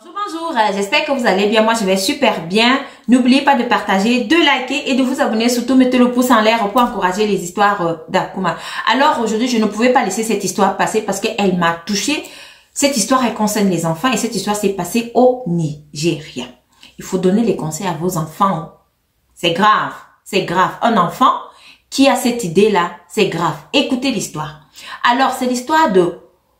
Bonjour, j'espère que vous allez bien. Moi, je vais super bien. N'oubliez pas de partager, de liker et de vous abonner. Surtout, mettez le pouce en l'air pour encourager les histoires d'Akuma. Alors, aujourd'hui, je ne pouvais pas laisser cette histoire passer parce qu'elle m'a touchée. Cette histoire, elle concerne les enfants et cette histoire s'est passée au Nigeria. Il faut donner les conseils à vos enfants. C'est grave, c'est grave. Un enfant qui a cette idée-là, c'est grave. Écoutez l'histoire. Alors, c'est l'histoire de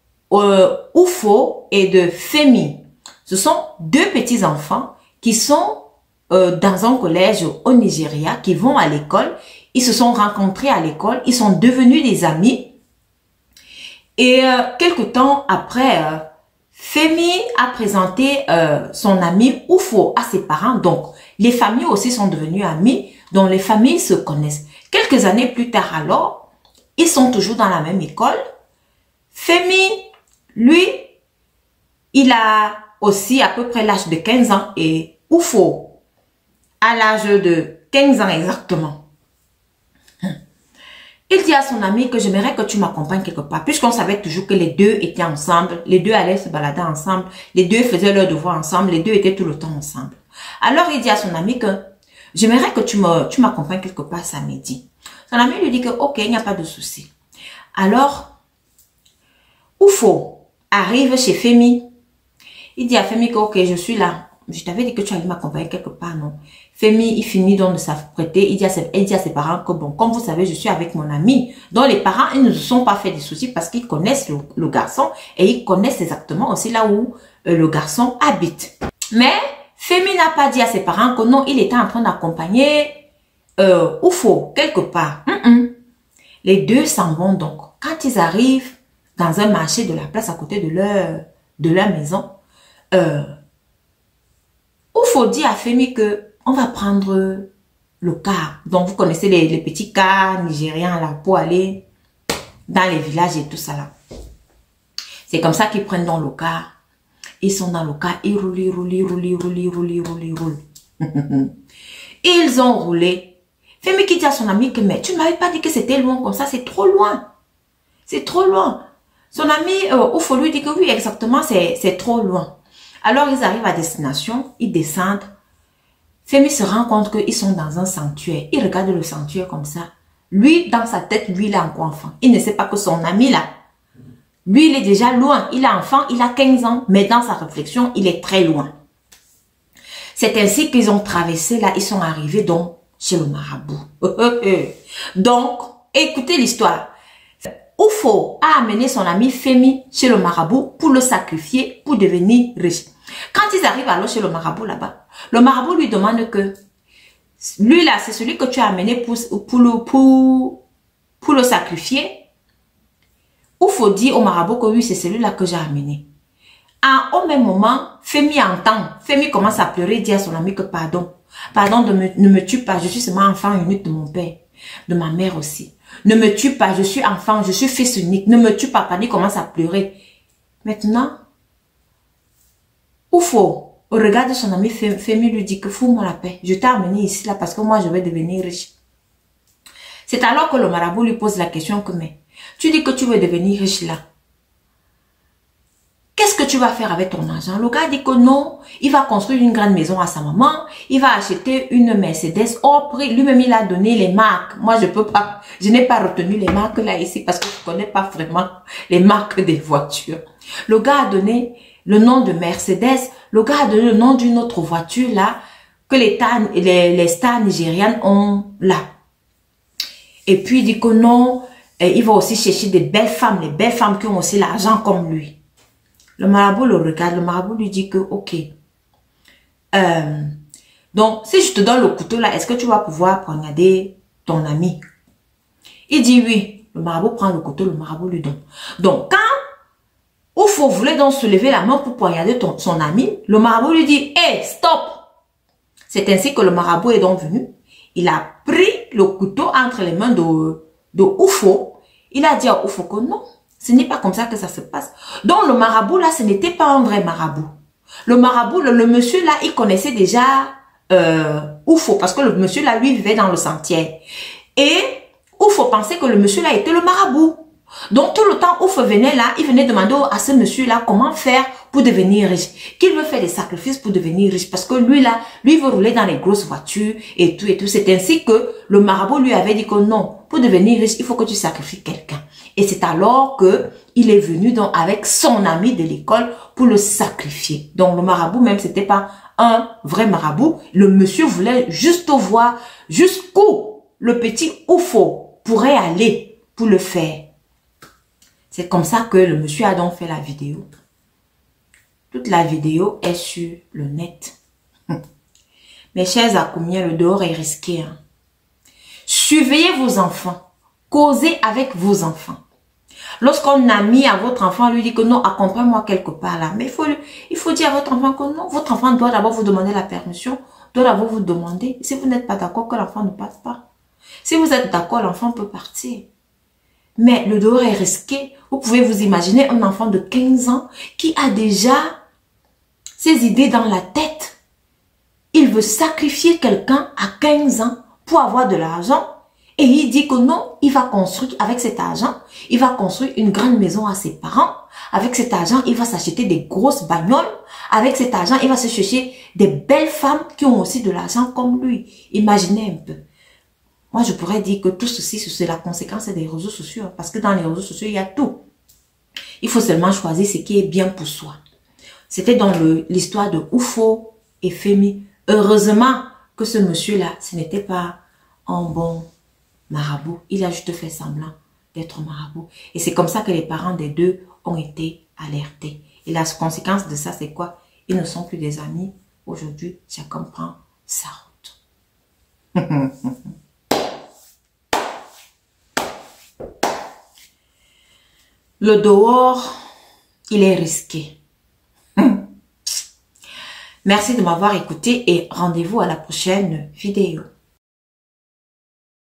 Ufo et de Femi. Ce sont deux petits enfants qui sont dans un collège au Nigeria, qui vont à l'école. Ils se sont rencontrés à l'école, ils sont devenus des amis. Et quelque temps après, Femi a présenté son ami Ufo à ses parents. Donc, les familles aussi sont devenues amies, donc les familles se connaissent. Quelques années plus tard alors, ils sont toujours dans la même école. Femi, lui, il a aussi à peu près l'âge de 15 ans et Ufo à l'âge de 15 ans exactement. Il dit à son ami que j'aimerais que tu m'accompagnes quelque part, puisqu'on savait toujours que les deux étaient ensemble, les deux allaient se balader ensemble, les deux faisaient leurs devoirs ensemble, les deux étaient tout le temps ensemble. Alors il dit à son ami que j'aimerais que tu m'accompagnes quelque part samedi. Son ami lui dit que ok, il n'y a pas de souci. Alors, Ufo arrive chez Femi. Il dit à Femi que ok, je suis là. Je t'avais dit que tu allais m'accompagner quelque part, non? Femi, il finit donc de s'apprêter. Il dit à ses parents que bon, comme vous savez, je suis avec mon ami. Donc les parents, ils ne se sont pas fait des soucis parce qu'ils connaissent le garçon et ils connaissent exactement aussi là où le garçon habite. Mais Femi n'a pas dit à ses parents que non, il était en train d'accompagner Ufo quelque part. Les deux s'en vont donc. Quand ils arrivent dans un marché de la place à côté de leur maison, Ufo dit à Femi que on va prendre le car. Donc vous connaissez les petits cars nigériens là pour aller dans les villages et tout ça là. C'est comme ça qu'ils prennent dans le car. Ils sont dans le car, ils roulent, ils roulent, ils roulent, ils roulent, ils roulent, ils roulent, ils roulent. Ils ont roulé. Femi qui dit à son ami que mais tu ne m'avais pas dit que c'était loin comme ça, c'est trop loin. C'est trop loin. Son ami Ufo lui dit que oui, exactement, c'est trop loin. Alors, ils arrivent à destination, ils descendent. Femi se rend compte qu'ils sont dans un sanctuaire. Il regarde le sanctuaire comme ça. Lui, dans sa tête, lui, il est encore enfant. Il ne sait pas que son ami, là, lui, il est déjà loin. Il est enfant, il a 15 ans, mais dans sa réflexion, il est très loin. C'est ainsi qu'ils ont traversé, là, ils sont arrivés, donc, chez le marabout. Donc, écoutez l'histoire. Ufo a amené son ami Femi chez le marabout pour le sacrifier, pour devenir riche. Quand ils arrivent alors chez le marabout là-bas, le marabout lui demande que lui là, c'est celui que tu as amené pour le sacrifier. Ufo dit au marabout que oui, c'est celui-là que j'ai amené. Au même moment, Femi entend. Femi commence à pleurer et dit à son ami que pardon, ne me tue pas, je suis seulement enfant unique de mon père, de ma mère aussi. Ne me tue pas, je suis enfant, je suis fils unique. Ne me tue pas, Pani commence à pleurer. Maintenant, Ufo regarde son ami Femi lui dit que fous-moi la paix. Je t'ai amené ici là parce que moi je vais devenir riche. C'est alors que le marabout lui pose la question que mais tu dis que tu veux devenir riche là. Qu'est-ce que tu vas faire avec ton argent? Le gars dit que non, il va construire une grande maison à sa maman, il va acheter une Mercedes au prix. Lui-même, il a donné les marques. Moi, je peux pas, je n'ai pas retenu les marques là ici parce que je connais pas vraiment les marques des voitures. Le gars a donné le nom de Mercedes, le gars a donné le nom d'une autre voiture là que les stars nigérianes ont là. Et puis, il dit que non, il va aussi chercher des belles femmes, les belles femmes qui ont aussi l'argent comme lui. Le marabout le regarde, le marabout lui dit que, ok. Donc, si je te donne le couteau là, est-ce que tu vas pouvoir poignarder ton ami? Il dit oui. Le marabout prend le couteau, le marabout lui donne. Donc, quand Ufo voulait donc se lever la main pour poignarder son ami, le marabout lui dit, hey, stop! C'est ainsi que le marabout est donc venu. Il a pris le couteau entre les mains de Ufo. Il a dit à Ufo que non. Ce n'est pas comme ça que ça se passe. Donc, le marabout, là, ce n'était pas un vrai marabout. Le marabout, le monsieur, là, il connaissait déjà Ufo. Parce que le monsieur, là, lui, vivait dans le sentier. Et Ufo pensait que le monsieur, là, était le marabout. Donc, tout le temps, Ufo venait là, il venait demander à ce monsieur-là comment faire pour devenir riche, qu'il veut faire des sacrifices pour devenir riche, parce que lui là, lui veut rouler dans les grosses voitures et tout et tout. C'est ainsi que le marabout lui avait dit que non, pour devenir riche, il faut que tu sacrifies quelqu'un. Et c'est alors que il est venu donc avec son ami de l'école pour le sacrifier. Donc le marabout même, c'était pas un vrai marabout. Le monsieur voulait juste voir jusqu'où le petit Oufo pourrait aller pour le faire. C'est comme ça que le monsieur a donc fait la vidéo. Toute la vidéo est sur le net. Mes chers Akoumien, le dehors est risqué. Hein. Surveillez vos enfants. Causez avec vos enfants. Lorsqu'un ami à votre enfant lui dit que non, accompagne-moi quelque part là. Mais il faut dire à votre enfant que non. Votre enfant doit d'abord vous demander la permission. Doit d'abord vous demander. Si vous n'êtes pas d'accord, que l'enfant ne passe pas. Si vous êtes d'accord, l'enfant peut partir. Mais le dehors est risqué. Vous pouvez vous imaginer un enfant de 15 ans qui a déjà ses idées dans la tête. Il veut sacrifier quelqu'un à 15 ans pour avoir de l'argent. Et il dit que non, il va construire avec cet argent, il va construire une grande maison à ses parents. Avec cet argent, il va s'acheter des grosses bagnoles. Avec cet argent, il va se chercher des belles femmes qui ont aussi de l'argent comme lui. Imaginez un peu. Moi, je pourrais dire que tout ceci, c'est la conséquence des réseaux sociaux. Parce que dans les réseaux sociaux, il y a tout. Il faut seulement choisir ce qui est bien pour soi. C'était dans l'histoire de Oufo et Femi. Heureusement que ce monsieur-là, ce n'était pas un bon marabout. Il a juste fait semblant d'être marabout. Et c'est comme ça que les parents des deux ont été alertés. Et la conséquence de ça, c'est quoi? Ils ne sont plus des amis. Aujourd'hui, chacun prend sa route. Le dehors, il est risqué. Merci de m'avoir écouté et rendez-vous à la prochaine vidéo.